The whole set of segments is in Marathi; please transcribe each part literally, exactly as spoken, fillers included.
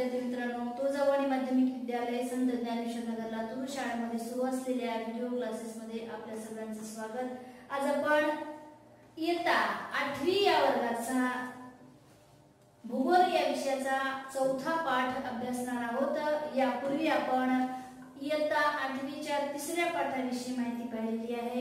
विद्यार्थी मित्रांनो, तुळजाभवानी माध्यमिक विद्यालय संत ज्ञानेश्वर नगरला तुळू शाळेमध्ये सुरू असलेल्या व्हिडिओ क्लासेस मध्ये आपल्या सर्वांचे स्वागत। आज आपण इयत्ता आठवी या वर्गाचा भूगोल या विषयाचा चौथा पाठ अभ्यासणार आहोत। यापूर्वी आपण इयत्ता आठवीच्या तिसऱ्या पाठाविषयी माहिती पाहिलेली आहे।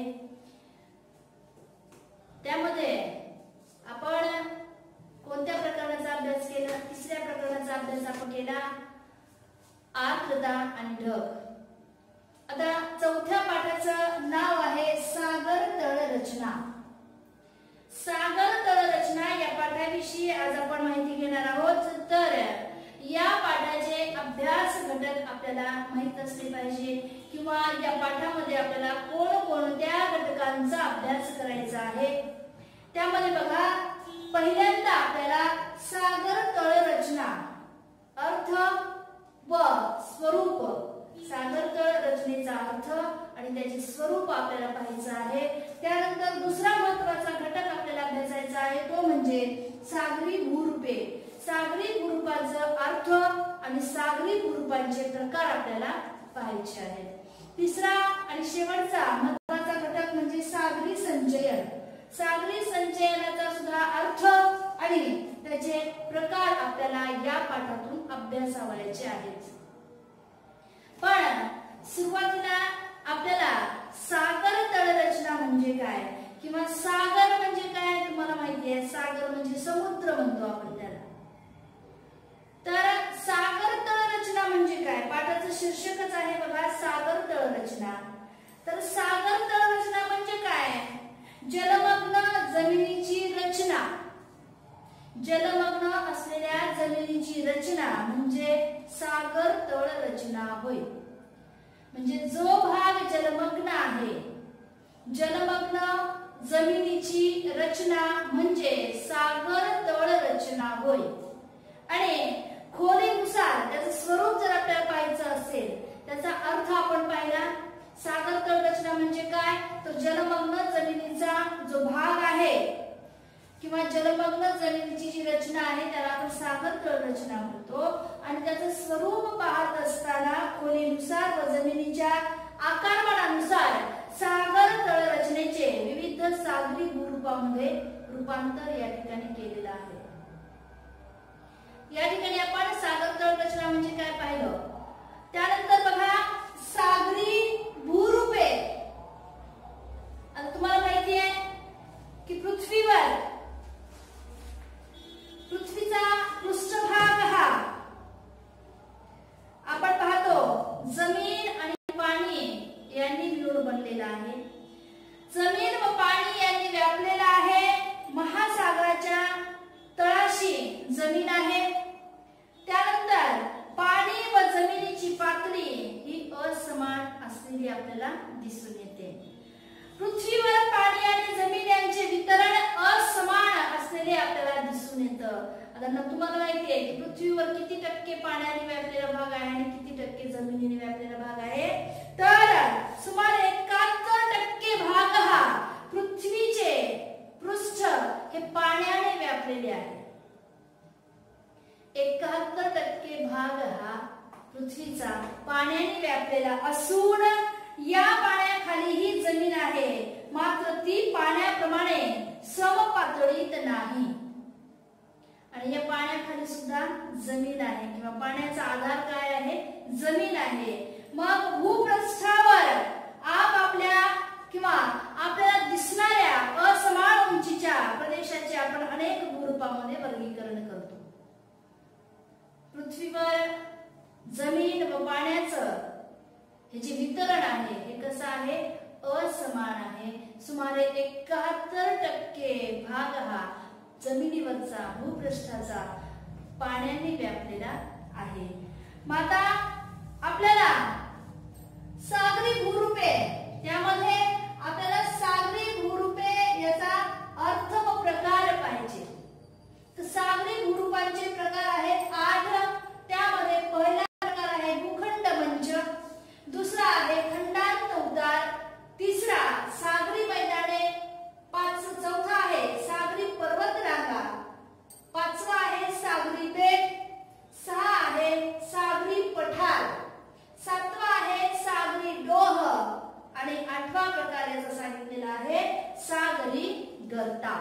त्यामध्ये आपण कोणत्या प्रकाराचा अभ्यास केला? तिसऱ्या प्रकाराचा अभ्यास आपण केला, आर्द्रता आणि ढग। आता चौथ्या पाठाचं नाव आहे सागर तळ रचना। सागर तळ रचना या पाठाविषयी आज आपण माहिती घेणार आहोत। तर या पाठाचे अभ्यास घटक आपल्याला माहित असले पाहिजे किंवा या पाठामध्ये आपल्याला कोणकोणत्या घटकांचा अभ्यास करायचा आहे। त्यामध्ये बघा, पहिल्यांदा आपल्याला सागर तळ रचना अर्थ व स्वरूप, सागर तळ रचनेचा अर्थ आणि त्याचे स्वरूप आपल्याला पाहायचं आहे। त्यानंतर दुसरा महत्त्वाचा घटक आपल्याला अभ्यासायचा आहे, तो म्हणजे सागरी भूरूपे। सागरी भूरूपाचा अर्थ आणि सागरी भूरूपांचे प्रकार आपल्याला पाहायचे आहेत। तिसरा आणि शेवटचा महत्त्वाचा घटक म्हणजे सागरी संचयन। सागरी संचयनाचा सुद्धा अर्थ आणि त्याचे प्रकार आपल्याला या पाठातून अभ्यासावयाचे आहेत। पण सुरुवातीला आपल्याला सागर तळ रचना म्हणजे काय किंवा सागर म्हणजे काय तुम्हाला माहिती आहे। सागर म्हणजे समुद्र म्हणतो आपण त्याला। तर सागर तळ रचना म्हणजे काय? पाठाचं शीर्षकच आहे बघा, सागर तळ रचना। तर सागर तळ रचना म्हणजे काय? जलमग्न जमिनीची रचना। जलमग्न असलेल्या जमिनीची रचना म्हणजे सागर तळ रचना होय। म्हणजे जो भाग जलमग्न आहे, जलमग्न जमिनीची रचना म्हणजे सागर तळ रचना होय। आणि खोलीनुसार त्याचं स्वरूप जर आपल्याला पाहायचं असेल, त्याचा अर्थ आपण पाहिला। सागर तळ रचना म्हणजे काय? तो जलमग्न जमिनीचा जो भाग आहे किंवा जलमग्न जमिनीची जी रचना आहे त्याला आपण सागर तळ रचना म्हणतो। आणि त्याचं स्वरूप पाहत असताना खोलीनुसार व जमिनीच्या आकारमानानुसार सागर तळ रचनेचे विविध सागरी भूरूपामध्ये रूपांतर या ठिकाणी केलेलं आहे। या ठिकाणी आपण सागर तळ रचना म्हणजे काय पाहिलं। त्यानंतर बघा, सागरी भूरूपे। आता तुम्हाला माहिती आहे की पृथ्वीवर पृथ्वीचा पृष्ठभाग हा आपण पाहतो जमीन आणि पाणी यांनी मिळून बनलेला आहे। जमीन व पाणी यांनी व्यापलेला आहे। महासागराच्या तळाशी जमीन आहे। त्यानंतर पाणी व जमिनीची पातळी ही असमान असलेली आपल्याला दिसून येते। पृथ्वीवर पाणी आणि जमीन यांचे वितरण असमान असलेले आपल्याला दिसून येतं। आता तुम्हाला माहिती आहे की पृथ्वीवर किती टक्के पाण्याने व्यापलेला भाग आहे आणि किती टक्के जमिनीने व्यापलेला भाग आहे। तर सुमारे एकाहत्तर टक्के भाग हा पृथ्वीचे पृष्ठ हे पाण्याने व्यापलेले आहे। एकाहत्तर टक्के भाग हा पृथ्वीचा पाण्याने व्यापलेला असून या पाण्याखाली ही जमीन आहे, मात्र ती पाण्याप्रमाणे समपातळीत नाही। आणि या पाण्याखाली सुद्धा जमीन आहे किंवा पाण्याचा आधार काय आहे? जमीन आहे। मग भूपृष्ठावर आपापल्या किंवा आपल्याला दिसणाऱ्या असमान उंचीच्या प्रदेशाचे आपण अनेक भूरूपामध्ये वर्गीकरण करतो। पृथ्वीवर जमीन व पाण्याचं हे जे वितरण आहे हे कसं आहे? असमान आहे। सुमारे एकाहत्तर टक्के भाग हा जमिनीवरचा भूपृष्ठाचा पाण्याने व्यापलेला आहे। मग आता आपल्याला सागरी भूरूपे, त्यामध्ये आपल्याला सागरी भूरूपे याचा अर्थ व प्रकार पाहिजे। तर सागरी भूरूपांचे प्रकार आहेत आठ। त्यामध्ये पहिला प्रकार आहे भूखंड मंच, दुसरा आहे खंडांत उतार, तिसरा सागरी मैदाने, पाच चौथा आहे सागरी पर्वत रांगा, पाचवा आहे सागरी बेट, सहा आहे गर्ता.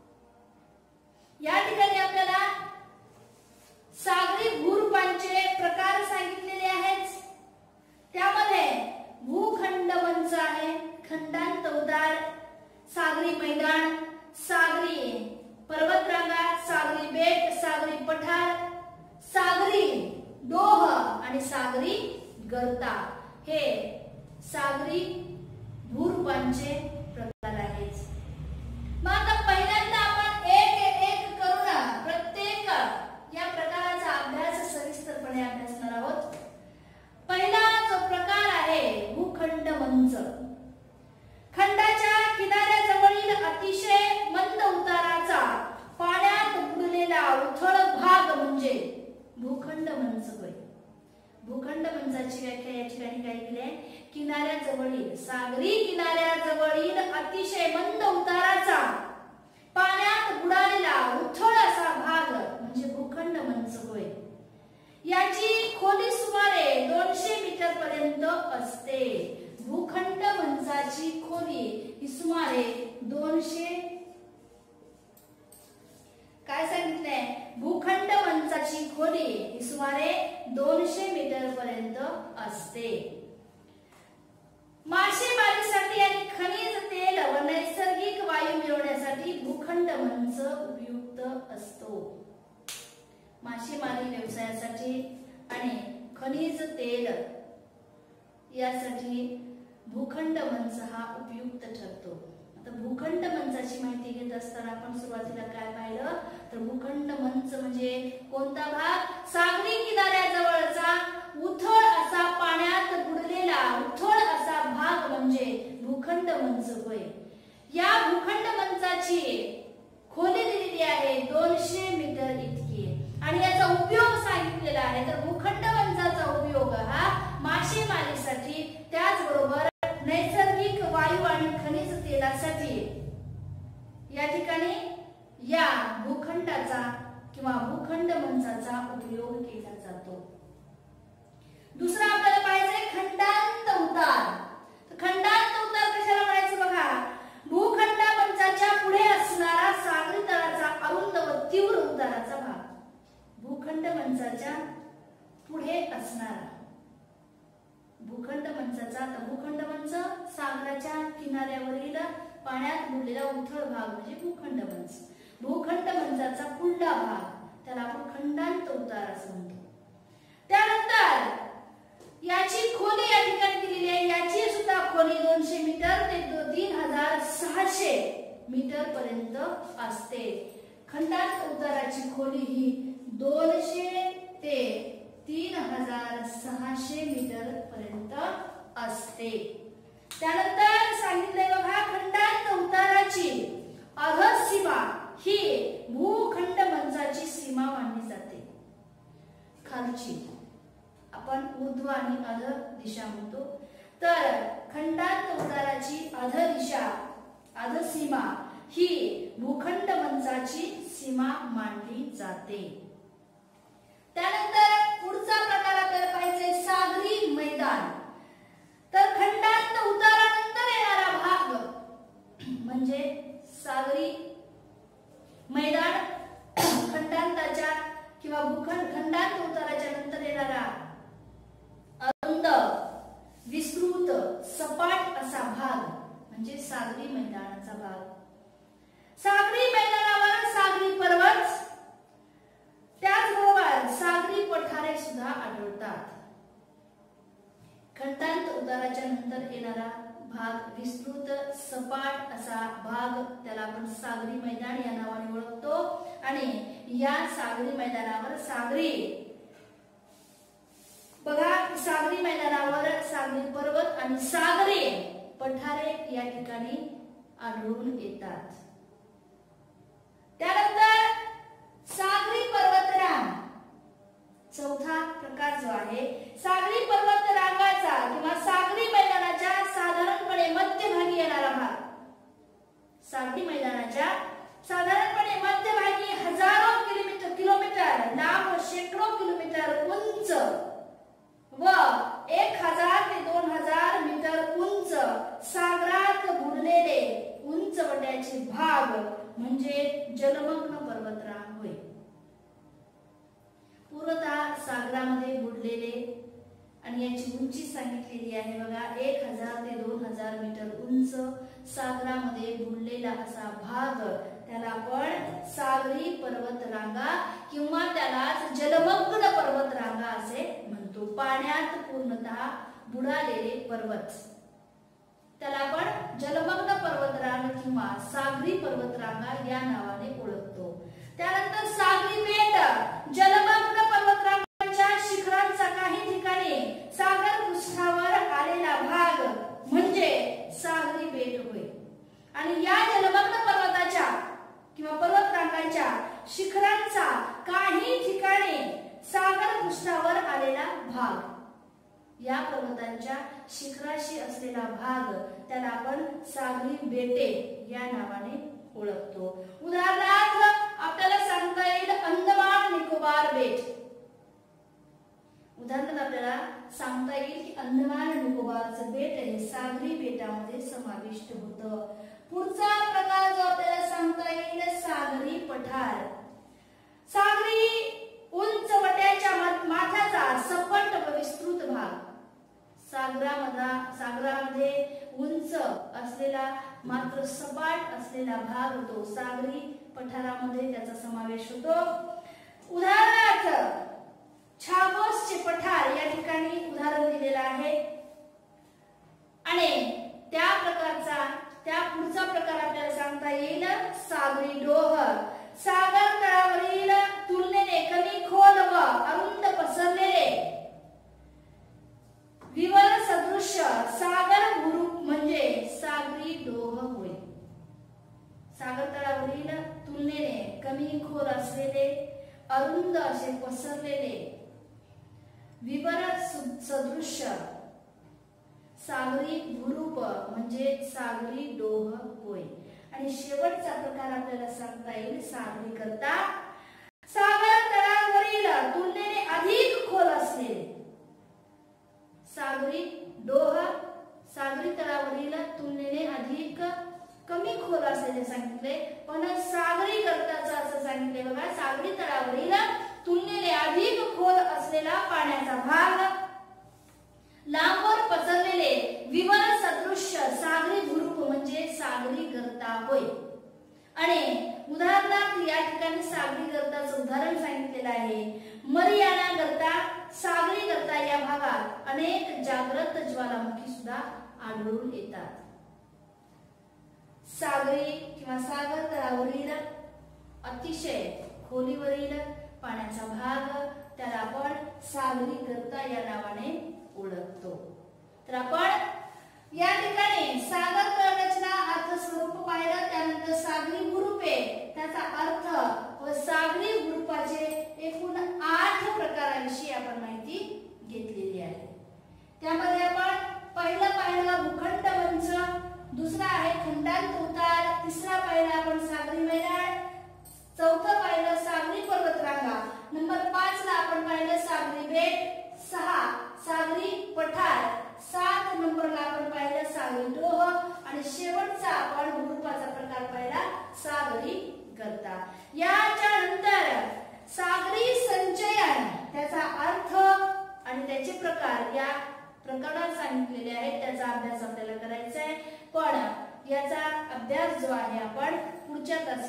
या ठिकाणी आपल्याला सागरी भूरूपांचे प्रकार सांगितलेले आहेत. त्यामध्ये भूखंड मंच आहे, खंडांत उतार, सागरी मैदान, सागरी पर्वतरांगा, सागरी बेट, सागरी पठार, सागरी डोह आणि सागरी गर्ता हे सागरी भूरूपांचे प्रकार आहेत. मग आता पहिल्यांदा आपण एक एक करून प्रत्येक या प्रकाराचा अभ्यास सविस्तरपणे अभ्यासणार आहोत. पहिला जो प्रकार आहे भूखंड मंच. खंडाच्या किनाऱ्याजवळील अतिशय मंद उताराचा पाण्यात बुडलेला उथळ भाग म्हणजे भूखंड मंच होय. भूखंड मंचाची व्याख्या या ठिकाणी काय केली आहे? किनाऱ्याजवळील, सागरी किनाऱ्याजवळील अतिशय मंद उताराचा पाण्यात बुडालेला उथळ असा भाग म्हणजे भूखंड मंच होय. याची खोली सुमारे दोनशे मीटर पर्यंत असते. भूखंड मंचाची खोली ही सुमारे दोनशे काय सांगितलंय? भूखंड मंचाची खोली ही सुमारे दोनशे मीटर पर्यंत असते. मासेमारीसाठी आणि खनिज तेल व नैसर्गिक वायू मिळवण्यासाठी भूखंड मंच उपयुक्त असतो. मासेमारी व्यवसायासाठी आणि खनिज तेल यासाठी भूखंड मंच हा उपयुक्त ठरतो. आता भूखंड मंचाची माहिती घेत असताना आपण सुरुवातीला काय पाहिलं तर भूखंड मंच म्हणजे कोणता भाग? सागरी किनाऱ्याजवळचा उथळ असा पाण्यात बुडलेला उथळ असा भाग म्हणजे भूखंड मंच होय. या भूखंड मंचाची खोली दिलेली आहे दोनशे मीटर इतकी आणि याचा उपयोग सांगितलेला आहे. तर भूखंड मंचाचा उपयोग हा मासेमारीसाठी, त्याचबरोबर नैसर्गिक वायू आणि खनिज तेलासाठी या ठिकाणी या भूखंडाचा किंवा भूखंड मंचाचा उपयोग केला जातो. दुसरा आपल्याला पाहायचंय खंडांत उतार. खंडांत उतार कशाला म्हणायचं बघा? भूखंड मंचाच्या पुढे असणारा सागरी तळाचा अरुंद व तीव्र उताराचा भाग. भूखंड मंचाच्या पुढे असणारा भूखंड मंचाचा आता भूखंड मंच सागराच्या किनाऱ्यावरील पाण्यात बुडलेला उथळ भाग म्हणजे भूखंड मंच. भूखंड मंचाचा पुढला भाग त्याला आपण खंडांत उतार असं म्हणतो. त्यानंतर याची खोली या ठिकाणी दिलेली आहे. याची सुद्धा खोली दोनशे मीटर ते तीन हजार सहाशे मीटर पर्यंत असते. खंडांत उताराची खोली ही दोनशे ते तीन हजार सहाशे मीटर पर्यंत असते. त्यानंतर सांगितले बघा खंडांत उताराची अधसीमा ही भूखंड मंचाची सीमा मानली जाते. खालची आपण ऊर्ध्व आणि अध दिशा म्हणतो. तर खंडांत उताराची अध दिशा अधसीमा ही भूखंड मंचाची सीमा मानली जाते. त्यानंतर पुढचा प्रकार आपल्याला पाहिजे सागरी मैदान. तर खंडांत उतारानंतर येणारा भाग म्हणजे सागरी मैदान. खंडांताच्या किंवा भूखंड खंडांत उताराच्या नंतर येणारा अरुंद, विस्तृत, सपाट असा भाग म्हणजे सागरी मैदानाचा भाग. सागरी मैदानावर सागरी पर्वत, त्याचबरोबर सागरी पठारे सुद्धा आढळतात. खंडांत उताराच्या नंतर येणारा भाग विस्तृत, सपाट असा भाग त्याला आपण सागरी मैदान या नावाने ओळखतो. आणि या सागरी मैदानावर सागरी बघा सागरी मैदानावर सागरी पर्वत आणि सागरी पठारे या ठिकाणी आढळून येतात. त्यानंतर सागरी पर्वतरांग चौथा प्रकार जो आहे सागरी पर्वतरांगाचा किंवा सागरी मैदानाच्या साधारणपणे मध्यभागी येणारा भाग. सागरी मैदानाच्या साधारणपणे मध्यभागी हजारो किलोमीटर किलोमीटर लांब, शेकडो किलोमीटर उंच व एक हजार ते दोन हजार मीटर उंच सागरात बुडलेले उंचवट्याचे भाग म्हणजे जलमग्न पर्वतरांग होय. पूर्णतः सागरामध्ये बुडलेले आणि याची उंची सांगितलेली आहे बघा, एक हजार ते दोन हजार मीटर उंच सागरामध्ये बुडलेला असा भाग त्याला आपण सागरी पर्वतरांगा किंवा त्यालाच जलमग्न पर्वतरांगा असे म्हणतो. पाण्यात पूर्णतः बुडालेले पर्वत त्याला आपण जलमग्न पर्वतरांग किंवा सागरी पर्वतरांगा या नावाने ओळखतो. त्यानंतर सागरी बेट, जलमग्न पर्वतरांगाच्या शिखरांचा काही ठिकाणी सागर पृष्ठावर आलेला भाग म्हणजे सागरी बेट होय. आणि या जलमग्न पर्वताच्या किंवा पर्वतरांगाच्या शिखरांचा काही ठिकाणी सागर पृष्ठावर आलेला भाग, या पर्वतांच्या शिखराशी असलेला भाग त्याला आपण सागरी बेटे या नावाने ओळखतो. उदाहरणार्थ आपल्याला सांगता येईल अंदमान निकोबार बेट. उदाहरणार्थ आपल्याला सांगता येईल की अंदमान निकोबारचं बेट हे सागरी बेटामध्ये समाविष्ट होतं. पुढचा प्रकार जो आपल्याला सांगता येईल सागरी पठार. सागरी उंच वट्याच्या माथ्याचा सपाट व विस्तृत भाग, सागरामध्ये सागरामध्ये उंच असलेला मात्र सपाट असलेला भाग होतो, सागरी पठारामध्ये त्याचा समावेश होतो. उदाहरणार्थ छाबसचे पठार या ठिकाणी उदाहरण दिलेलं आहे. आणि त्या प्रकारचा त्या पुढचा प्रकार आपल्याला सांगता येईल सागरी डोह. सागर तळावरील तुलनेने कमी खोल व अरुंद पसरलेले विवर सदृश्य सागर भूरूप म्हणजे सागरी डोह होय. सागर तळावरील तुलनेने कमी खोल असलेले अरुंद असे पसरलेले विवर सदृश्य सागरी भूरूप म्हणजे सागरी डोह होय. आणि शेवटचा प्रकार आपल्याला सांगता येईल सागरी गर्ता. सागर तळावरील तुलनेने अधिक खोल असलेले सागरी डोह, सागरी तळावरील तुलनेने अधिक कमी खोल असलेले सांगितले. पण सागरी गर्ताचं असं सांगितले बघा, सागरी तळावरील तुलनेने अधिक खोल असलेला पाण्याचा भाग, लांबवर पसरलेले विवर सदृश्य सागरी भूरूप म्हणजे सागरी गर्ता होय. आणि उदाहरणार्थ या ठिकाणी सागरी गर्ताचं उदाहरण सांगितलेलं आहे. मरियाना गर्ता, सागरी गर्ता या भागात अनेक जागृत ज्वालामुखी सुद्धा आढळून येतात. सागरी किंवा सागर तळावरील अतिशय खोलीवरील पाण्याचा भाग त्याला आपण सागरी गर्ता या नावाने ओळखतो. तर आपण या ठिकाणी सागर तळाच्या अर्थ स्वरूप पाहिलं, त्यानंतर सागरी भूरूपे त्याचा अर्थ व सागरी भूरूपाचे एकूण आठ प्रकारांविषयी आपण माहिती घेतलेली आहे. त्यामध्ये आपण पहिलं पाहिलं भूखंड मंच, दुसरा आहे खंडांत उतार, तिसरा पाहिला आपण सागरी मैदान, चौथं पाहिलं सागरी पर्वतरांगा, नंबर पाच ला आपण पाहिलं सागरी बेट, सहा सागरी पठार, सात नंबरला आपण पाहिलं सागरी डोह आणि शेवटचा आपण भूरूपाचा प्रकार पाहिला सागरी गर्ता. याच्या नंतर सागरी संचयन त्याचा अर्थ आणि त्याचे प्रकार या प्रकरणात सांगितलेले आहेत. त्याचा अभ्यास आपल्याला करायचा आहे. पण याचा अभ्यास जो आहे आपण पुढच्या तासात